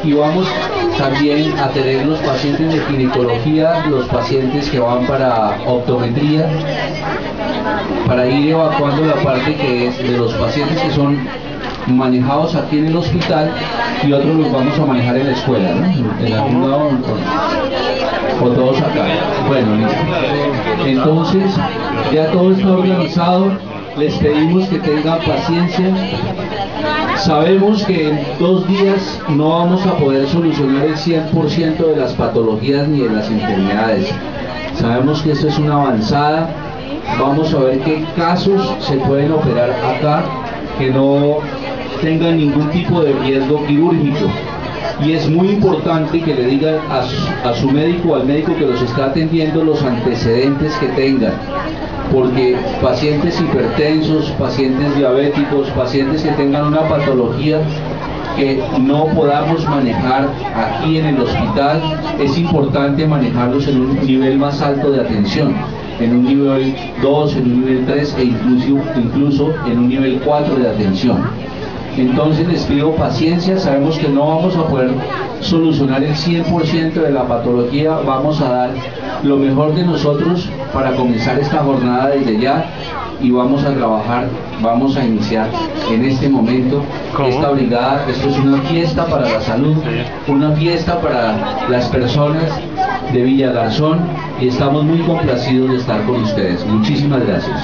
y vamos también a tener los pacientes de ginecología, los pacientes que van para optometría, para ir evacuando la parte que es de los pacientes que son manejados aquí en el hospital y otros los vamos a manejar en la escuela, ¿no? En algún lado o todos acá. Bueno, listo. Entonces, ya todo está organizado. Les pedimos que tengan paciencia. Sabemos que en 2 días no vamos a poder solucionar el 100% de las patologías ni de las enfermedades. Sabemos que esto es una avanzada. Vamos a ver qué casos se pueden operar acá que no tengan ningún tipo de riesgo quirúrgico. Y es muy importante que le digan a su médico, al médico que los está atendiendo, los antecedentes que tengan. Porque pacientes hipertensos, pacientes diabéticos, pacientes que tengan una patología que no podamos manejar aquí en el hospital, es importante manejarlos en un nivel más alto de atención, en un nivel 2, en un nivel 3 e incluso en un nivel 4 de atención. Entonces les pido paciencia, sabemos que no vamos a poder solucionar el 100% de la patología, vamos a dar lo mejor de nosotros para comenzar esta jornada desde ya y vamos a trabajar, vamos a iniciar en este momento esta brigada. Esto es una fiesta para la salud, una fiesta para las personas de Villa Garzón y estamos muy complacidos de estar con ustedes. Muchísimas gracias.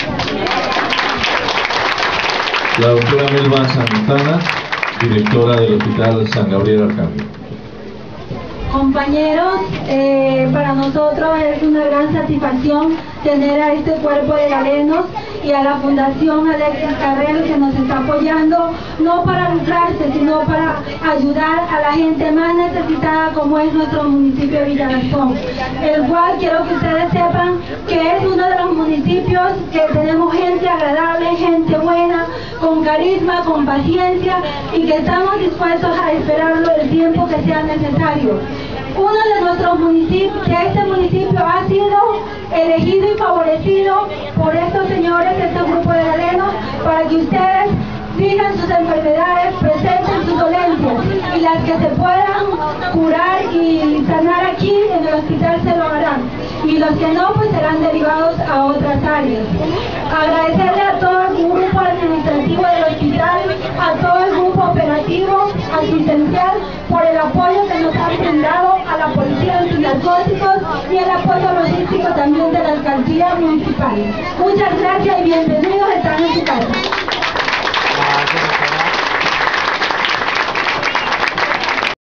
La doctora Melba Santana, directora del Hospital San Gabriel Arcángel. Compañeros, para nosotros es una gran satisfacción tener a este cuerpo de galenos y a la Fundación Alexis Carrero que nos está apoyando, no para lucrarse, sino para ayudar a la gente más necesitada como es nuestro municipio de Villa Garzón, el cual quiero que ustedes sepan que es uno de los municipios que tenemos gente agradable, gente buena, con carisma, con paciencia y que estamos dispuestos a esperarlo el tiempo que sea necesario. Uno de nuestros municipios, que este municipio ha sido elegido y favorecido por estos señores, este grupo de galenos, para que ustedes digan sus enfermedades, presenten sus dolencias y las que se puedan curar y sanar aquí en el hospital se lo harán y los que no pues serán derivados a otras áreas. Agradecerle a todo el grupo administrativo del hospital, a todo el grupo operativo, asistencial por el apoyo que nos han brindado, a la policía antinarcóticos y el apoyo logístico también de la alcaldía municipal. Muchas gracias y bienvenidos, están en su casa.